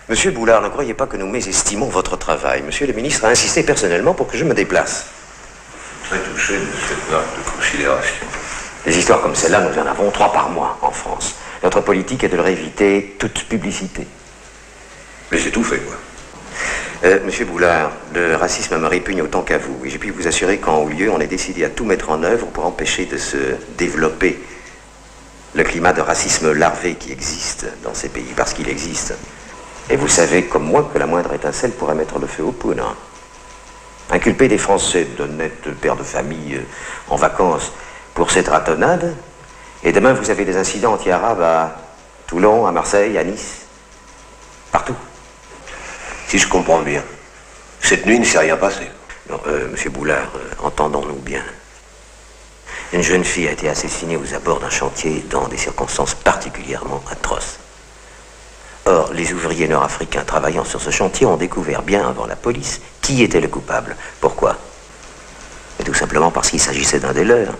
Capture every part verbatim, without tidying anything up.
Monsieur Boulard, ne croyez pas que nous mésestimons votre travail. Monsieur le ministre a insisté personnellement pour que je me déplace. Très touché de cette note de considération. Des histoires comme celle-là, nous en avons trois par mois en France. Notre politique est de leur éviter toute publicité. Mais c'est tout fait, quoi. Euh, Monsieur Boulard, le racisme me répugne autant qu'à vous. Et je puis vous assurer qu'en haut lieu, on est décidé à tout mettre en œuvre pour empêcher de se développer le climat de racisme larvé qui existe dans ces pays, parce qu'il existe. Et vous savez, comme moi, que la moindre étincelle pourrait mettre le feu aux poudres. Inculper des Français d'honnêtes pères de famille euh, en vacances pour cette ratonnade, et demain vous avez des incidents anti-arabes à Toulon, à Marseille, à Nice, partout. Si je comprends bien, cette nuit ne s'est rien passé. Non, euh, Monsieur Boulard, euh, entendons-nous bien. Une jeune fille a été assassinée aux abords d'un chantier dans des circonstances particulièrement atroces. Or, les ouvriers nord-africains travaillant sur ce chantier ont découvert bien avant la police qui était le coupable. Pourquoi? Et tout simplement parce qu'il s'agissait d'un des leurs.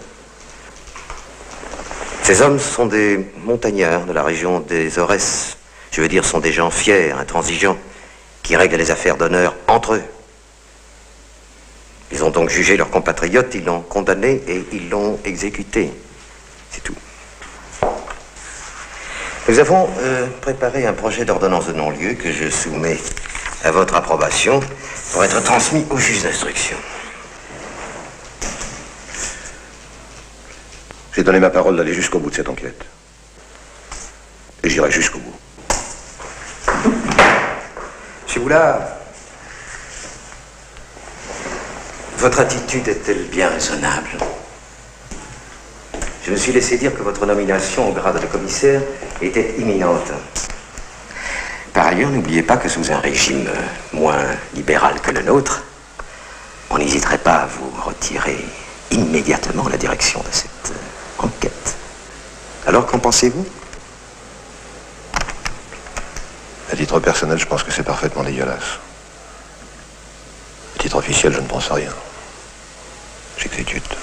Ces hommes sont des montagnards de la région des Aurès. Je veux dire, sont des gens fiers, intransigeants, qui règlent les affaires d'honneur entre eux. Ils ont donc jugé leurs compatriotes, ils l'ont condamné et ils l'ont exécuté. C'est tout. Nous avons euh, préparé un projet d'ordonnance de non-lieu que je soumets à votre approbation pour être transmis au juge d'instruction. J'ai donné ma parole d'aller jusqu'au bout de cette enquête. Et j'irai jusqu'au bout. Monsieur Boulard, votre attitude est-elle bien raisonnable? Je me suis laissé dire que votre nomination au grade de commissaire était imminente. Par ailleurs, n'oubliez pas que sous un régime moins libéral que le nôtre, on n'hésiterait pas à vous retirer immédiatement la direction de cette enquête. Alors, qu'en pensez-vous? À titre personnel, je pense que c'est parfaitement dégueulasse. À titre officiel, je ne pense à rien. J'exécute.